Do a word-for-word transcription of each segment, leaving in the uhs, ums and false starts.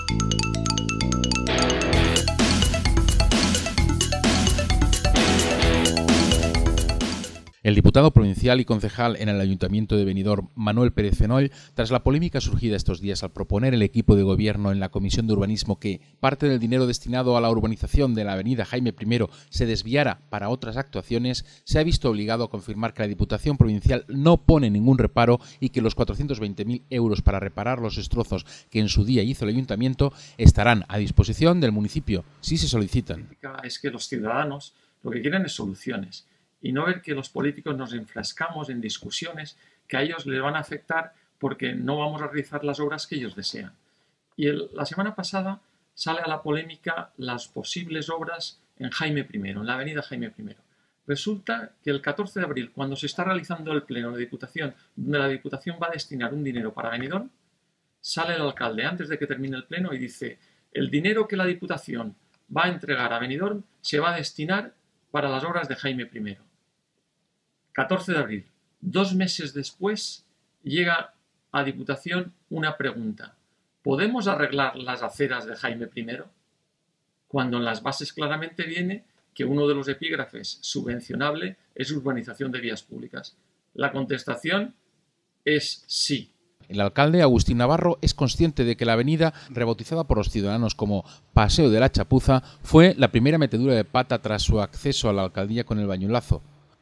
El diputado provincial y concejal en el Ayuntamiento de Benidorm, Manuel Pérez Fenoll, tras la polémica surgida estos días al proponer el equipo de gobierno en la Comisión de Urbanismo que parte del dinero destinado a la urbanización de la avenida Jaime primero se desviara para otras actuaciones, se ha visto obligado a confirmar que la Diputación Provincial no pone ningún reparo y que los cuatrocientos veinte mil euros para reparar los destrozos que en su día hizo el Ayuntamiento estarán a disposición del municipio si se solicitan. Es que los ciudadanos lo que quieren es soluciones. Y no ver que los políticos nos enfrascamos en discusiones que a ellos les van a afectar porque no vamos a realizar las obras que ellos desean. Y el, la semana pasada sale a la polémica las posibles obras en Jaime primero, en la avenida Jaime primero. Resulta que el catorce de abril, cuando se está realizando el pleno de Diputación, donde la Diputación va a destinar un dinero para Benidorm, sale el alcalde antes de que termine el pleno y dice: el dinero que la Diputación va a entregar a Benidorm se va a destinar para las obras de Jaime primero. catorce de abril. Dos meses después llega a Diputación una pregunta: ¿podemos arreglar las aceras de Jaime primero? Cuando en las bases claramente viene que uno de los epígrafes subvencionable es urbanización de vías públicas. La contestación es sí. El alcalde Agustín Navarro es consciente de que la avenida, rebautizada por los ciudadanos como Paseo de la Chapuza, fue la primera metedura de pata tras su acceso a la alcaldía con el bañulazo.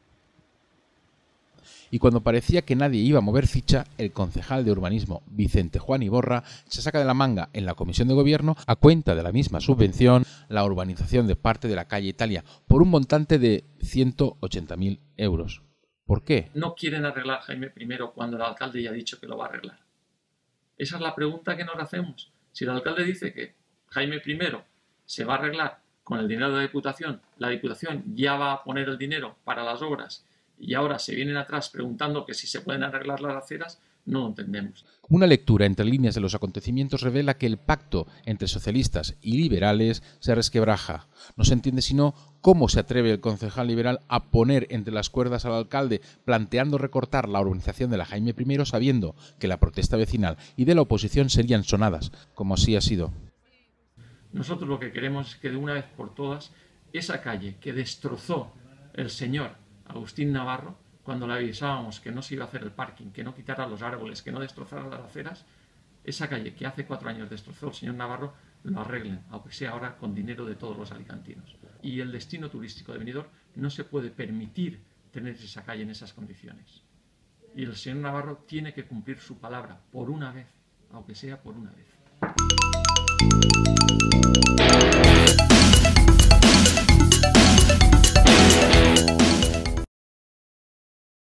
Y cuando parecía que nadie iba a mover ficha, el concejal de urbanismo, Vicente Juan Iborra, se saca de la manga en la Comisión de Gobierno, a cuenta de la misma subvención, la urbanización de parte de la calle Italia, por un montante de ciento ochenta mil euros. ¿Por qué? No quieren arreglar Jaime primero cuando el alcalde ya ha dicho que lo va a arreglar. Esa es la pregunta que nos hacemos. Si el alcalde dice que Jaime primero se va a arreglar con el dinero de la Diputación, la Diputación ya va a poner el dinero para las obras y ahora se vienen atrás preguntando que si se pueden arreglar las aceras, no lo entendemos. Una lectura entre líneas de los acontecimientos revela que el pacto entre socialistas y liberales se resquebraja. No se entiende sino cómo se atreve el concejal liberal a poner entre las cuerdas al alcalde planteando recortar la urbanización de la Jaime primero sabiendo que la protesta vecinal y de la oposición serían sonadas, como así ha sido. Nosotros lo que queremos es que de una vez por todas esa calle que destrozó el señor Agustín Navarro, cuando le avisábamos que no se iba a hacer el parking, que no quitara los árboles, que no destrozara las aceras, esa calle que hace cuatro años destrozó el señor Navarro, lo arreglen, aunque sea ahora con dinero de todos los alicantinos. Y el destino turístico de Benidorm no se puede permitir tener esa calle en esas condiciones. Y el señor Navarro tiene que cumplir su palabra por una vez, aunque sea por una vez.